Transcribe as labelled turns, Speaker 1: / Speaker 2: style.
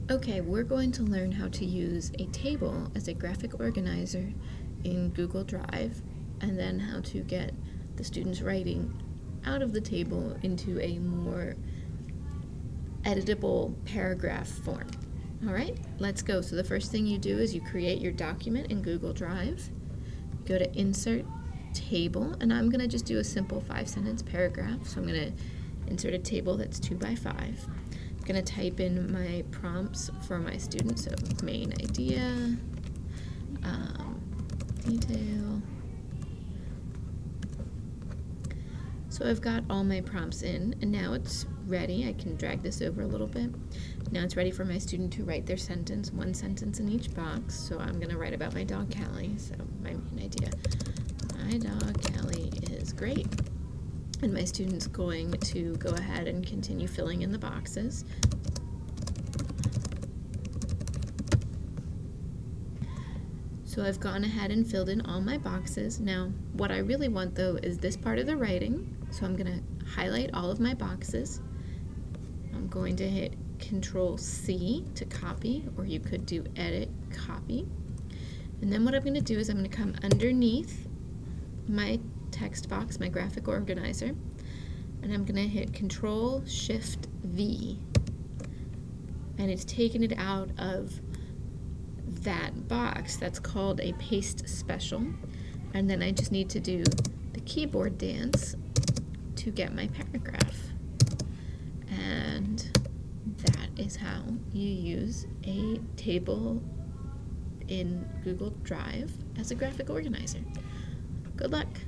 Speaker 1: Okay, we're going to learn how to use a table as a graphic organizer in Google Drive, and then how to get the students' writing out of the table into a more editable paragraph form. All right, let's go. So the first thing you do is you create your document in Google Drive. You go to Insert Table, and I'm going to just do a simple 5-sentence paragraph. So I'm going to insert a table that's 2 by 5. I'm going to type in my prompts for my students. So main idea, detail. So I've got all my prompts in, and now it's ready. I can drag this over a little bit. Now it's ready for my student to write their sentence, 1 sentence in each box. So I'm going to write about my dog, Callie. So my main idea, my dog, Callie, is great. And my student's going to go ahead and continue filling in the boxes. So I've gone ahead and filled in all my boxes. Now, what I really want though is this part of the writing. So I'm going to highlight all of my boxes. I'm going to hit Control-C to copy, or you could do Edit, Copy. And then what I'm going to do is I'm going to come underneath my text box, my graphic organizer, and I'm going to hit Control-Shift-V. And it's taken it out of that box. That's called a paste special. And then I just need to do the keyboard dance to get my paragraph. And that is how you use a table in Google Drive as a graphic organizer. Good luck.